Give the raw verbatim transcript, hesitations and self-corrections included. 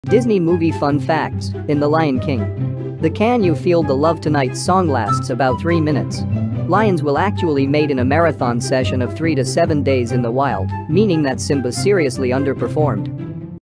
Disney movie fun facts. In The Lion King, the "Can You Feel the Love Tonight" song lasts about three minutes. Lions will actually mate in a marathon session of three to seven days in the wild, meaning that Simba seriously underperformed.